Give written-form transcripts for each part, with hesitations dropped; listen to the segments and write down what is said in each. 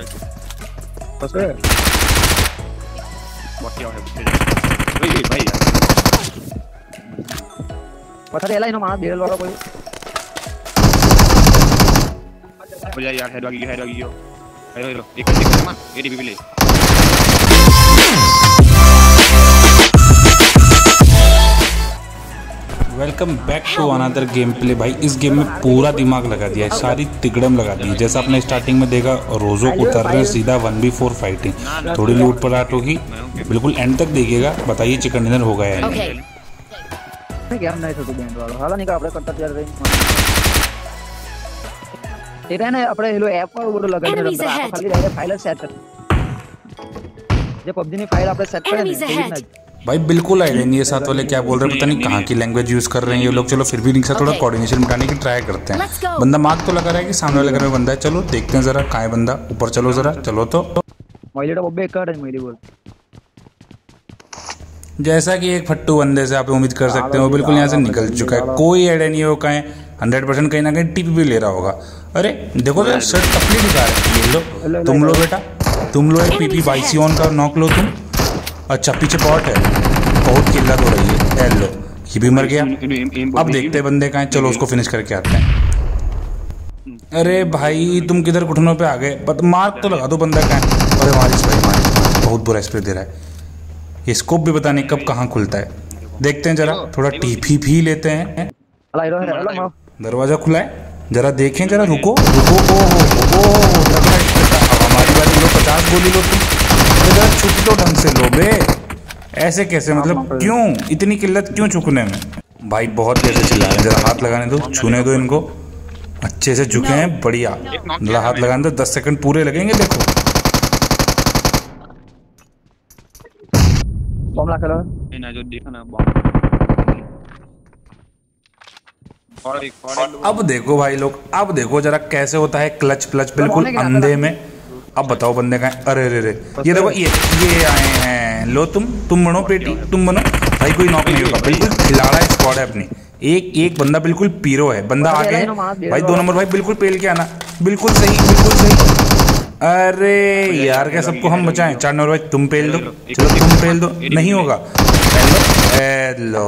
बस है क्या है भाई पता चला इन्हों मार डेल वाला कोई बोलिए यार हेड लगी हो हेलो एक सेकंड मान ये डीपी ले welcome back to another game play. भाई इस गेम में पूरा दिमाग लगा दिया है, सारी तिगड़म लगा दी है। जैसा आपने स्टार्टिंग में देखा रोजो उतर रहे हैं सीधा 1v4 फाइटिंग, थोड़ी लूट पलाट होगी, बिल्कुल एंड तक देखिएगा। बताइए चिकन डिनर होगा या नहीं। गेम नहीं तो गेम वाला हाला नहीं का આપણે કરતા ત્યારે तेरा ने આપણે હેલો એપ પર બોલો લગાવીને ખાલી રહે ફાઇલ સેટ કર જે PUBG ની ફાઇલ આપણે સેટ करें भाई बिल्कुल आइडिया नहीं है साथ वाले क्या बोल रहे हैं, पता नहीं कहाँ की लैंग्वेज यूज कर रहे हैं ये लोग। चलो फिर भी रिक्शा थोड़ा कोऑर्डिनेशन बिठाने की ट्राई करते हैं। बंदा मार्क तो लगा रहा है कि सामने वाले घर में बंदा है, चलो देखते हैं जरा कहाँ है बंदा। ऊपर चलो जरा, चलो तो मैले तो बब्बे कर मैले बोल। जैसा कि एक फट्टू बंदे से आप उम्मीद कर सकते हैं वो बिल्कुल यहाँ से निकल चुका है, कोई आइडिया नहीं है वो कहाँ है। 100% कहीं ना कहीं टिप भी ले रहा होगा। अरे देखो तो शर्ट टपली दिखा रहे, ये लो तुम लो बेटा, तुम लो एक PP बाइसियन का नॉक लो तुम। अच्छा पीछे बॉट है, बहुत किल्लत हो रही है। लो ये भी मर गया। अब देखते हैं बंदे कहाँ हैं, चलो उसको फिनिश करके आते हैं। अरे भाई तुम किधर घुटनों पे आ गए, मार्क तो लगा दो बंदा कहाँ है। अरे मारिस भाई मारिस बहुत बुरा स्प्रे दे रहा है। ये स्कोप भी पता नहीं कब कहाँ खुलता है, देखते हैं जरा थोड़ा टीपी भी लेते हैं। दरवाजा खुला है, जरा देखें जरा, रुको रुको। ओ हमारी बारी लो, 50 गोली लो तुम, छुप तो ढंग से लो बे। ऐसे कैसे, मतलब क्यों इतनी किल्लत क्यों छुकने में। भाई बहुत देर से चिल्ला रहे हैं, जरा हाथ लगाने दो, छूने दो इनको। अच्छे से झुके हैं, बढ़िया। जरा हाथ लगाने दो, 10 सेकंड पूरे लगेंगे। देखो बम ला करो ना जो देखा ना अब देखो भाई लोग, अब देखो जरा कैसे होता है क्लच प्लच बिल्कुल अंधे में। अब बताओ बंदे का, अरे रे रे ये देखो ये आए हैं। लो तुम बनो पेटी, तुम बनो भाई। कोई नॉक नहीं होगा, बिल्कुल खिलाड़ा स्क्वाड है अपनी। एक बंदा बिल्कुल पीरो है, बंदा आगे है भाई। 2 नंबर भाई बिल्कुल पेल के आना, बिल्कुल सही बिल्कुल सही। अरे यार क्या सबको हम बचाएं। 4 नंबर भाई तुम पेल दो, चलो तुम पेल दो, नहीं होगा। हेलो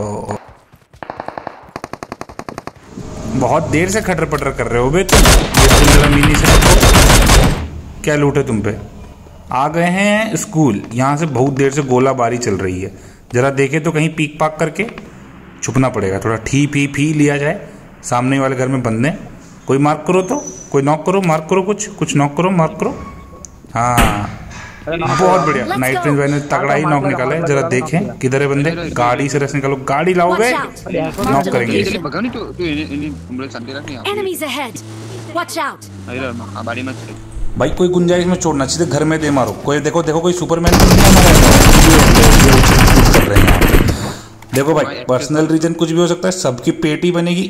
बहुत देर से खटर पटर कर रहे हो बे तुम। मिनी से क्या लूटे तुम पे। आ गए हैं स्कूल, यहाँ से बहुत देर से गोलाबारी चल रही है। जरा देखे तो कहीं पीक पाक करके छुपना पड़ेगा, थोड़ा ठी फी लिया जाए। सामने वाले घर में बंदे, कोई मार्क करो तो, कोई नॉक करो, मार्क करो, कुछ नॉक करो, मार्क करो। हाँ बहुत बढ़िया, नाइट रेंज भाई ने तगड़ा ही नॉक निकाला है। जरा देखें किधर है बंदे, गाड़ी से रस निकालो, गाड़ी लाओ बे, नॉक करेंगे। भाई कोई गुंजाइश में छोड़ना चाहिए, घर में दे मारो। कोई देखो कोई सुपरमैन कर रहे हैं। देखो भाई पर्सनल रीजन कुछ भी हो सकता है, सबकी पेट ही बनेगी।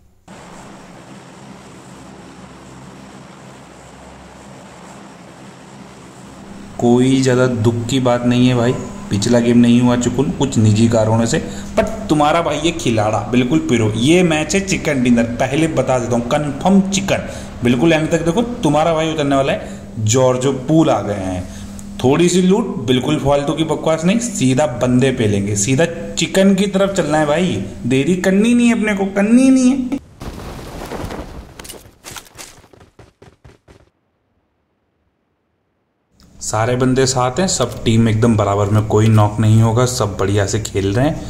कोई ज्यादा दुख की बात नहीं है भाई, पिछला गेम नहीं हुआ चुकुन कुछ निजी कारणों से, बट तुम्हारा भाई ये खिलाड़ा बिल्कुल पिरो। ये मैच है चिकन डिनर, पहले बता देता हूँ, कंफर्म चिकन। बिल्कुल एंड तक देखो, तुम्हारा भाई उतरने वाला है। जॉर्जो पूल आ गए हैं, थोड़ी सी लूट, बिल्कुल फालतू की बकवास नहीं, सीधा बंदे पे लेंगे, सीधा चिकन की तरफ चलना है भाई। देरी करनी नहीं है, अपने को करनी नहीं है। सारे बंदे साथ हैं, सब टीम एकदम बराबर में, कोई नॉक नहीं होगा, सब बढ़िया से खेल रहे हैं।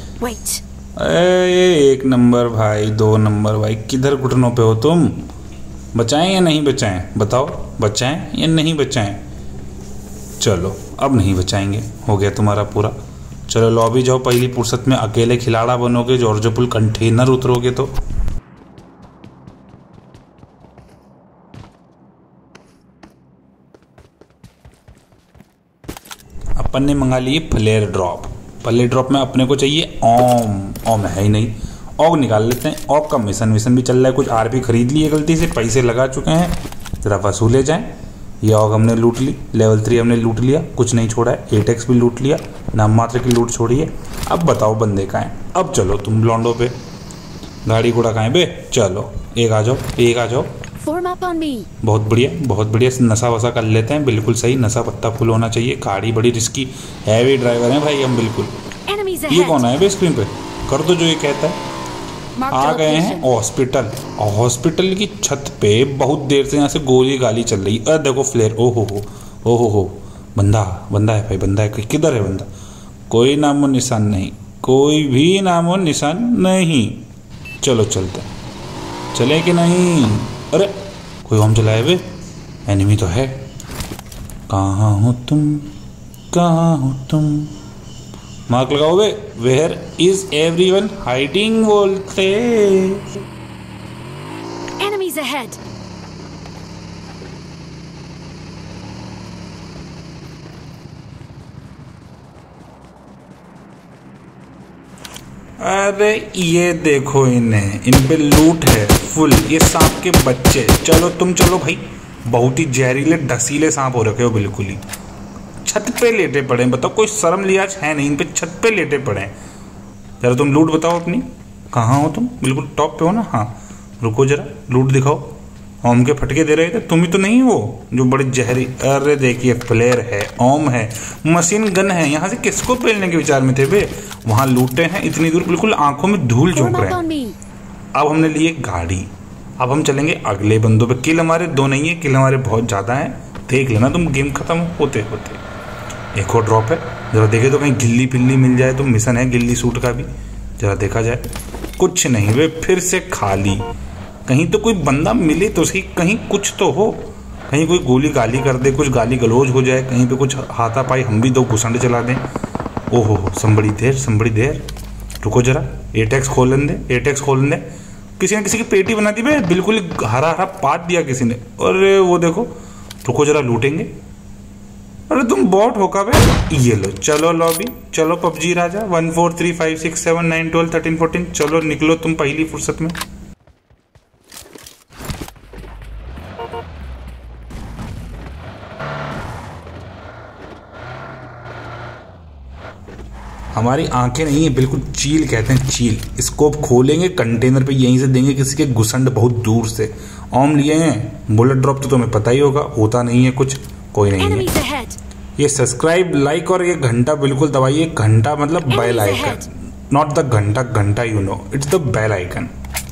एक नंबर भाई, 2 नंबर भाई, किधर घुटनों पे हो तुम। बचाएं या नहीं बचाएं, बताओ बचाएं या नहीं बचाएं। चलो अब नहीं बचाएंगे, हो गया तुम्हारा पूरा। चलो लॉबी जाओ, पहली फुर्सत में अकेले खिलाड़ा बनोगे, जॉर्जो पुल कंटेनर उतरोगे तो। अपन ने मंगा लिए फ्लेयर ड्रॉप। फ्लेयर ड्रॉप में अपने को चाहिए ओम है ही नहीं, ऑग निकाल लेते हैं। ऑग का मिशन भी चल रहा है, कुछ RP खरीद लिए गलती से, पैसे लगा चुके हैं, जरा वसूले जाएं। ये ऑग हमने लूट ली, लेवल 3 हमने लूट लिया, कुछ नहीं छोड़ा है। 8x भी लूट लिया, नाम मात्र की लूट छोड़ी है। अब बताओ बंदे कहाँ हैं। अब चलो तुम लॉन्डो पे, गाड़ी घोड़ा कहाँ है बे, चलो एक आ जाओ Form up on me. बहुत बढ़िया, बहुत बढ़िया। नशा वशा कर लेते हैं, बिल्कुल सही। नशा पत्ता फुल होना चाहिए। गाड़ी बड़ी रिस्की, हैवी ड्राइवर हैं भाई हम बिल्कुल। Enemies ये ahead. कौन है बे स्क्रीन पे? कर दो जो ये कहता है। Mark आ the गए हैं location. हॉस्पिटल। हॉस्पिटल की छत पे बहुत देर से यहाँ से गोली गाली चल रही। देखो फ्लेयर। ओ हो बंदा है भाई, बंदा है। किधर है बंदा? कोई नामो निशान नहीं, कोई भी नामो निशान नहीं। चलो चलते हैं। चले कि नहीं? अरे कोई हम चलाए बे, एनिमी तो है। कहाँ हो तुम, कहाँ हो तुम? मार्क लगाओ बे। वेयर इज एवरीवन हाइडिंग बोलते। Enemies ahead. अरे ये देखो इन्हें, इन पे लूट है फुल। ये सांप के बच्चे। चलो तुम चलो भाई। बहुत ही जहरीले डसीले सांप हो रखे हो बिल्कुल ही। छत पे लेटे पड़े हैं। बताओ कोई शर्म लिहाज है नहीं इन पे? छत पे लेटे पड़े हैं। जरा तुम लूट बताओ अपनी। कहाँ हो तुम? बिल्कुल टॉप पे हो ना? हाँ रुको जरा, लूट दिखाओ। ओम के फटके दे रहे थे। तुम ही तो नहीं हो जो बड़ी जहरी। अरे देखिए फ्लेयर है, ओम है, मशीन गन है। यहाँ से किसको पेलने के विचार में थे बे? वहां लूटे हैं इतनी दूर, बिल्कुल आंखों में धूल झोंक Form रहे up on हैं। me. अब हमने लिए गाड़ी। अब हम चलेंगे अगले बंदों पे। किल हमारे 2 नहीं है, किल हमारे बहुत ज्यादा है। देख लेना तुम गेम खत्म होते होते। एक और ड्रॉप है, जरा देखे तो कहीं गिल्ली पिल्ली मिल जाए तो। मिशन है गिल्ली सूट का भी, जरा देखा जाए। कुछ नहीं वे, फिर से खाली। कहीं तो कोई बंदा मिले तो सही, कहीं कुछ तो हो। कहीं कोई गोली गाली कर दे, कुछ गाली गलौज हो जाए, कहीं पे कुछ हाथापाई हम भी 2 घुसंड चला दें। ओहो संबड़ी देर। रुको जरा, एटेक्स खोलन दे। किसी ने किसी की पेटी बना दी बे, बिल्कुल हरा पात दिया किसी ने। अरे वो देखो, रुको जरा लूटेंगे। अरे तुम बॉट हो का बे? ये लो, चलो लॉबी, चलो पबजी राजा। 1 4 3 5 6 7 9 12 13 14। चलो निकलो तुम पहली फुर्सत में। हमारी आंखें नहीं है, बिल्कुल चील कहते हैं, चील। स्कोप खोलेंगे कंटेनर पे, यहीं से देंगे किसी के घुसंड बहुत दूर से। ओम लिए हैं। बुलेट ड्रॉप तो तुम्हें पता ही होगा, होता नहीं है कुछ, कोई नहीं है। Enemies ahead. ये सब्सक्राइब, लाइक और ये घंटा बिल्कुल दबाइए। घंटा मतलब बेल आइकन, नॉट द घंटा, you know, it's the bell icon.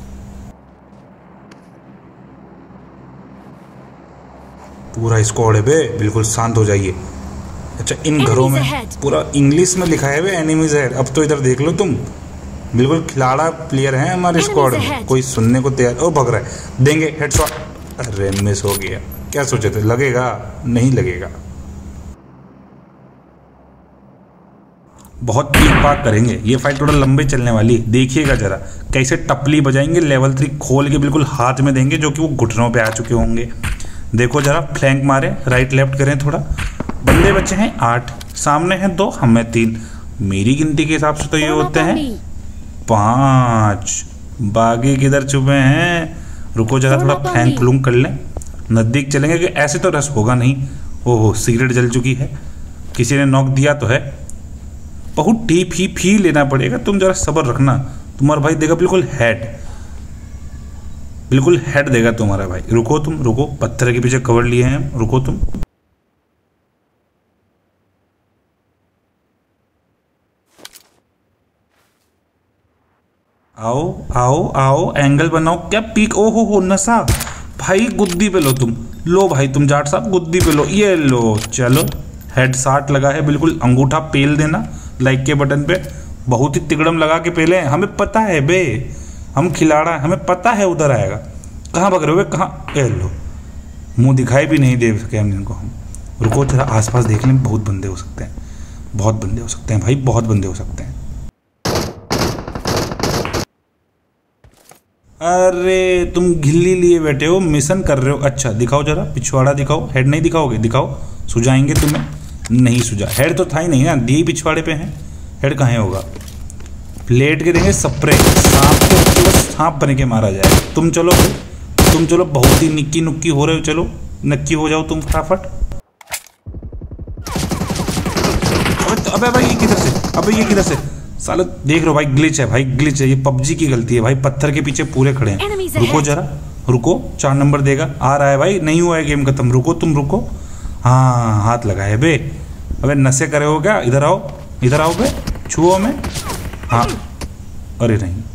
पूरा स्क्वाड है बे, बिल्कुल शांत हो जाइए। अच्छा इन घरों में पूरा इंग्लिश में लिखा है वे एनिमीज अहेड। अब तो इधर देख लो तुम, बिल्कुल खिलाड़ा प्लेयर हैं हमारे स्क्वाड में। कोई सुनने को तैयार। ओ भग रहा है, देंगे हेडशॉट। अरे मिस हो गया। क्या सोचे थे लगेगा? नहीं लगेगा। बहुत ठीक बात करेंगे। ये फाइट थोड़ा लंबे चलने वाली, देखिएगा जरा कैसे टपली बजाएंगे। लेवल 3 खोल के बिल्कुल हाथ में देंगे, जो कि वो घुटनों पे आ चुके होंगे। देखो जरा, फ्लैंक मारे, राइट लेफ्ट करें थोड़ा। बंदे बच्चे हैं 8, सामने हैं 2, हमें 3। मेरी गिनती के हिसाब से तो ये होते हैं 5। बागी किधर छुपे हैं? रुको जरा, थोड़ा फ्लैंक फ्लूंक कर लें, नजदीक चलेंगे कि ऐसे तो रस होगा नहीं। ओहो सिगरेट जल चुकी है, किसी ने नॉक दिया तो है। बहुत टीप ही फी लेना पड़ेगा, तुम जरा सब्र रखना। तुम्हारा भाई देगा बिल्कुल हेड, बिल्कुल हेड देगा तुम्हारा भाई। रुको तुम, रुको, पत्थर के पीछे कवर लिए हैं, रुको तुम। आओ आओ आओ, एंगल बनाओ। क्या पीक? ओहो हो नशा भाई, गुद्दी पे लो तुम। लो भाई तुम जाट साहब, गुद्दी पे लो। ये लो, चलो हेड शॉट लगा है बिल्कुल। अंगूठा पेल देना लाइक के बटन पे, बहुत ही तिगड़म लगा के पेले। हमें पता है बे, हम खिलाड़ा, हमें पता है उधर आएगा। कहाँ भाग रहे हो? कहाँ? ए लो, मुंह दिखाई भी नहीं दे सके हम इनको। हम रुको जरा, आसपास देख लें, बहुत बंदे हो सकते हैं, बहुत बंदे हो सकते हैं भाई, बहुत बंदे हो सकते हैं। अरे तुम गिल्ली लिए बैठे हो, मिशन कर रहे हो। अच्छा दिखाओ जरा, पिछवाड़ा दिखाओ। हेड नहीं दिखाओगे? दिखाओ, सुझाएंगे तुम्हें। नहीं सुझा, हेड तो था ही नहीं ना, दिए पिछवाड़े पे हैं। हेड कहाँ होगा? प्लेट के देंगे स्प्रे, सांप के बच्चे को सांप बन के मारा जाए। तुम चलो, तुम चलो, बहुत ही निक्की नुक्की हो रहे हो। चलो नक्की हो जाओ तुम फटाफट। अबे भाई ये किधर से? अबे ये किधर से? साला देख रहे हो भाई, ग्लिच है भाई, ग्लिच है। ये पबजी की गलती है भाई, पत्थर के पीछे पूरे खड़े हैं। रुको जरा, रुको, 4 नंबर देगा, आ रहा है भाई, नहीं हुआ है गेम खत्म, रुको तुम रुको। हाँ हाथ लगाए बे, अबे नशे करे हो क्या, इधर आओ बे, छुओ में। हाँ अरे नहीं,